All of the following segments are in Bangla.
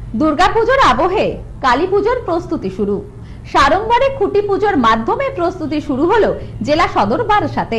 দুর্গাপুজোর আবহে কালী পুজোর প্রস্তুতি শুরু। সাড়ম্বরে খুঁটি পুজোর মাধ্যমে প্রস্তুতি শুরু হলো জেলা সদর বারাসাতে।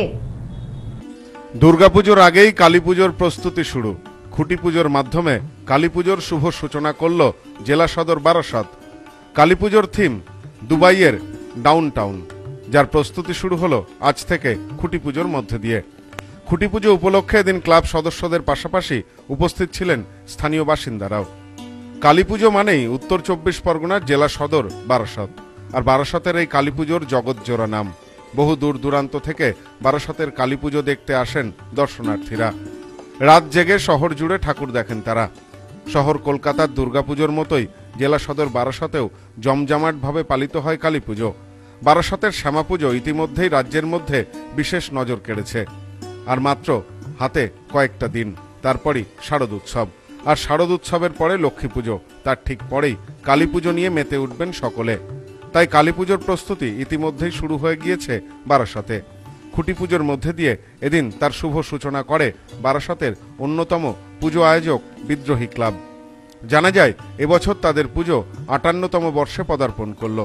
দুর্গাপুজোর আগেই কালী পুজোর প্রস্তুতি শুরু। খুঁটি পুজোর মাধ্যমে কালী পুজোর শুভ সূচনা করল জেলা সদর বারাসাত। কালী পুজোর থিম দুবাইয়ের ডাউনটাউন, যার প্রস্তুতি শুরু হলো আজ থেকে খুঁটি পুজোর মধ্যে দিয়ে। খুঁটি পুজো উপলক্ষে এদিন ক্লাব সদস্যদের পাশাপাশি উপস্থিত ছিলেন স্থানীয় বাসিন্দারাও। কালী পুজো মানেই উত্তর 24 পরগনার জেলা সদর বারাসাত, আর বারাসাতের এই কালী পুজোর জগৎজোড়া নাম। বহু দূর দূরান্ত থেকে বারাসাতের কালী পুজো দেখতে আসেন দর্শনার্থীরা। রাত জেগে শহর জুড়ে ঠাকুর দেখেন তারা। শহর কলকাতার দুর্গাপুজোর মতোই জেলা সদর বারাসাতেও জমজমাটভাবে পালিত হয় কালী পুজো। বারাসাতের শ্যামা পুজো ইতিমধ্যেই রাজ্যের মধ্যে বিশেষ নজর কেড়েছে। আর মাত্র হাতে কয়েকটা দিন, তারপরই শারদ উৎসব। আর শারদ উৎসবের পরে লক্ষ্মী পুজো, তার ঠিক পরেই কালী পুজো নিয়ে মেতে উঠবেন সকলে। তাই কালী পুজোর প্রস্তুতি ইতিমধ্যেই শুরু হয়ে গিয়েছে বারাসাতে। খুঁটি পুজোর মধ্যে দিয়ে এদিন তার শুভ সূচনা করে বারাসাতের অন্যতম পুজো আয়োজক বিদ্রোহী ক্লাব। জানা যায় এবছর তাদের পুজো 58তম বর্ষে পদার্পণ করল।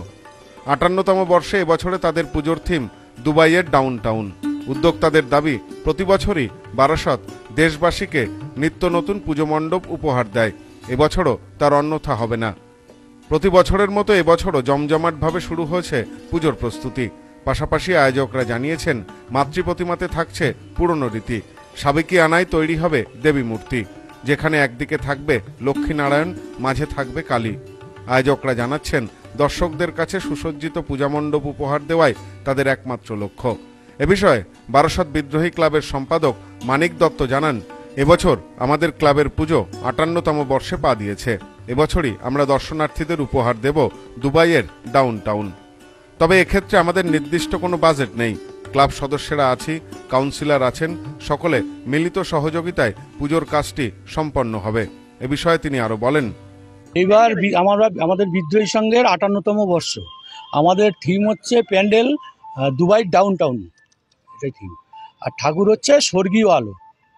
58তম বর্ষে এবছরে তাদের পুজোর থিম দুবাইয়ের ডাউনটাউন। উদ্যোক্তাদের দাবি, প্রতি বছরই বারাসাত দেশবাসীকে নিত্য নতুন পুজো মণ্ডপ উপহার দেয়। এবছরও তার অন্যথা হবে না। প্রতি বছরের মতো এবছরও জমজমাটভাবে শুরু হয়েছে পুজোর প্রস্তুতি। পাশাপাশি আয়োজকরা জানিয়েছেন, মাতৃ প্রতিমাতে থাকছে পুরনো রীতি। সাবেকি আনায় তৈরি হবে দেবী মূর্তি, যেখানে একদিকে থাকবে লক্ষ্মীনারায়ণ, মাঝে থাকবে কালী। আয়োজকরা জানাচ্ছেন, দর্শকদের কাছে সুসজ্জিত পূজা মণ্ডপ উপহার দেওয়াই তাদের একমাত্র লক্ষ্য। এ বিষয়ে বারাসাত বিদ্রোহী ক্লাবের সম্পাদক মানিক দত্ত জানান, এবছর আমাদের ক্লাবের পুজো 58তম বর্ষে পা দিয়েছে। এবছরই আমরা দর্শনার্থীদের উপহার দেব দুবাইয়ের ডাউনটাউন। তবে এক্ষেত্রে আমাদের নির্দিষ্ট কোনো বাজেট নেই। ক্লাব সদস্যরা আছি, কাউন্সিলর আছেন, সকলে মিলিত সহযোগিতায় পুজোর কাজটি সম্পন্ন হবে। এ বিষয়ে তিনি আরো বলেন, এবার আমাদের বিদ্রোহী সংঘের 58তম বর্ষ। আমাদের থিম হচ্ছে প্যান্ডেল দুবাই ডাউনটাউন, এটাই থিম। আর ঠাকুর হচ্ছে স্বর্গীয় আলো,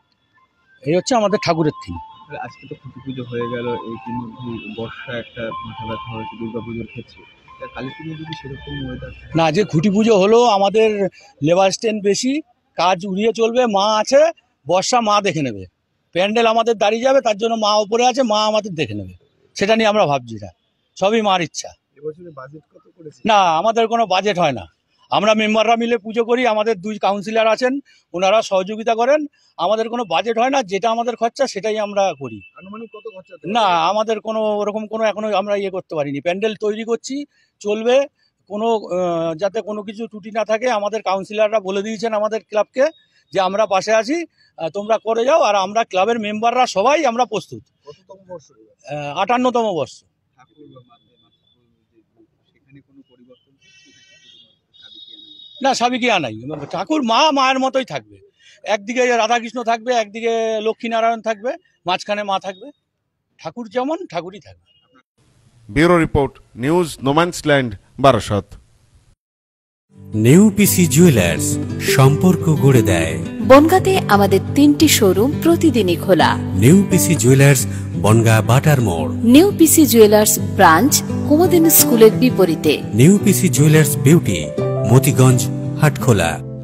এই হচ্ছে আমাদের ঠাকুরের থিম। আজকে তো খুঁটি পুজো হয়ে গেল, এই তিন বর্ষা একটা মাথা ব্যথা হয়েছে দুর্গা পুজোর ক্ষেত্রে। কালী পুজো যদি সেরকম না, যে খুঁটি পুজো হলো আমাদের লেবার স্ট্যান্ড বেশি, কাজ উড়িয়ে চলবে। মা আছে, বর্ষা মা দেখে নেবে। প্যান্ডেল আমাদের দাঁড়িয়ে যাবে, তার জন্য মা উপরে আছে, মা আমাদের দেখে নেবে। সেটা নিয়ে আমরা ভাবছি না, সবই মার ইচ্ছা। না, আমাদের কোনো বাজেট হয় না। আমরা মেম্বাররা মিলে পুজো করি। আমাদের 2 কাউন্সিলর আছেন, ওনারা সহযোগিতা করেন। আমাদের কোনো বাজেট হয় না, যেটা আমাদের খরচা সেটাই আমরা করি। না, আমাদের কোনো ওরকম কোনো এখনো আমরা করতে পারিনি। প্যান্ডেল তৈরি করছি, চলবে। কোনো যাতে কোনো কিছু ত্রুটি না থাকে, আমাদের কাউন্সিলররা বলে দিয়েছেন আমাদের ক্লাবকে যে আমরা পাশে আছি, তোমরা করে যাও। আর আমরা ক্লাবের মেম্বাররা সবাই আমরা প্রস্তুত। 58তম বর্ষ। না, সাবেকি আনাই। ঠাকুর মায়ের মতোই থাকবে। একদিকে রাধাকৃষ্ণ থাকবে, একদিকে লক্ষ্মীনারায়ণ থাকবে, মাঝখানে মা থাকবে। ঠাকুর যেমন ঠাকুরই থাকবে। Bureau report, news no man's land, Barasat. New PC jewellers, সম্পর্ক গড়ে দেয়। বনগাঁতে আমাদের 3টি শোরুম প্রতিদিনই খোলা। নিউ পিসি জুয়েলার্স, বনগাঁ বাটার মোড়। New PC jewellers branch, Kumudini স্কুলের বিপরীতে। New PC jewellers beauty, Motiganj, Hatkhola.